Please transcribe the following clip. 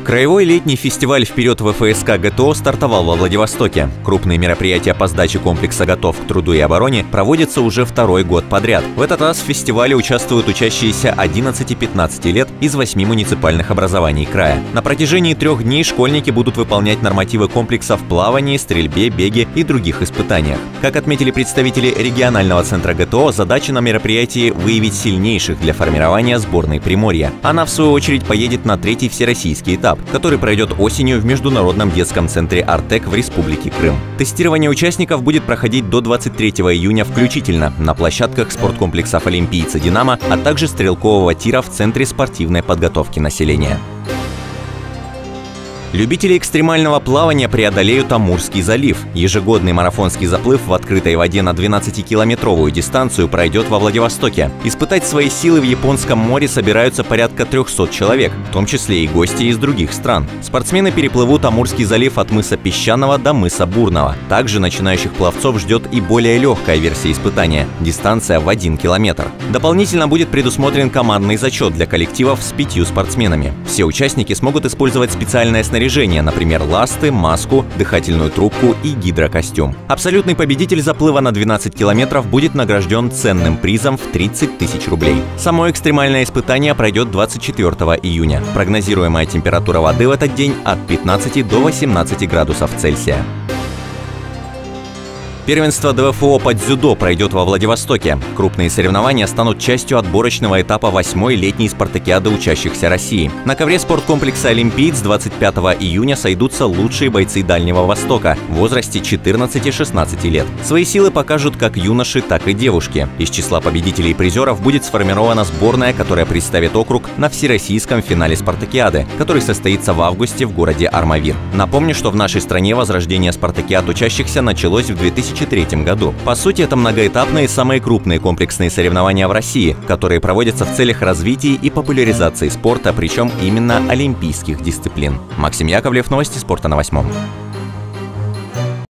Краевой летний фестиваль «Вперед ВФСК ГТО» стартовал во Владивостоке. Крупные мероприятия по сдаче комплекса «Готов к труду и обороне» проводятся уже второй год подряд. В этот раз в фестивале участвуют учащиеся 11 и 15 лет из 8 муниципальных образований края. На протяжении 3 дней школьники будут выполнять нормативы комплекса в плавании, стрельбе, беге и других испытаниях. Как отметили представители регионального центра ГТО, задача на мероприятии – выявить сильнейших для формирования сборной Приморья. Она, в свою очередь, поедет на 3-й всероссийский этап, который пройдет осенью в Международном детском центре «Артек» в Республике Крым. Тестирование участников будет проходить до 23 июня включительно на площадках спорткомплексов «Олимпийца», «Динамо», а также стрелкового тира в Центре спортивной подготовки населения. Любители экстремального плавания преодолеют Амурский залив. Ежегодный марафонский заплыв в открытой воде на 12-километровую дистанцию пройдет во Владивостоке. Испытать свои силы в Японском море собираются порядка 300 человек, в том числе и гости из других стран. Спортсмены переплывут Амурский залив от мыса Песчаного до мыса Бурного. Также начинающих пловцов ждет и более легкая версия испытания – дистанция в 1 километр. Дополнительно будет предусмотрен командный зачет для коллективов с 5 спортсменами. Все участники смогут использовать специальное снаряжение, например, ласты, маску, дыхательную трубку и гидрокостюм. Абсолютный победитель заплыва на 12 километров будет награжден ценным призом в 30 тысяч рублей. Само экстремальное испытание пройдет 24 июня. Прогнозируемая температура воды в этот день от 15 до 18 градусов Цельсия. Первенство ДВФО по дзюдо пройдет во Владивостоке. Крупные соревнования станут частью отборочного этапа 8-й летней спартакиады учащихся России. На ковре спорткомплекса «Олимпиец» 25 июня сойдутся лучшие бойцы Дальнего Востока в возрасте 14-16 лет. Свои силы покажут как юноши, так и девушки. Из числа победителей и призеров будет сформирована сборная, которая представит округ на всероссийском финале спартакиады, который состоится в августе в городе Армавир. Напомню, что в нашей стране возрождение спартакиад учащихся началось в 2003 году. По сути, это многоэтапные и самые крупные комплексные соревнования в России, которые проводятся в целях развития и популяризации спорта, причем именно олимпийских дисциплин. Максим Яковлев, новости спорта на 8.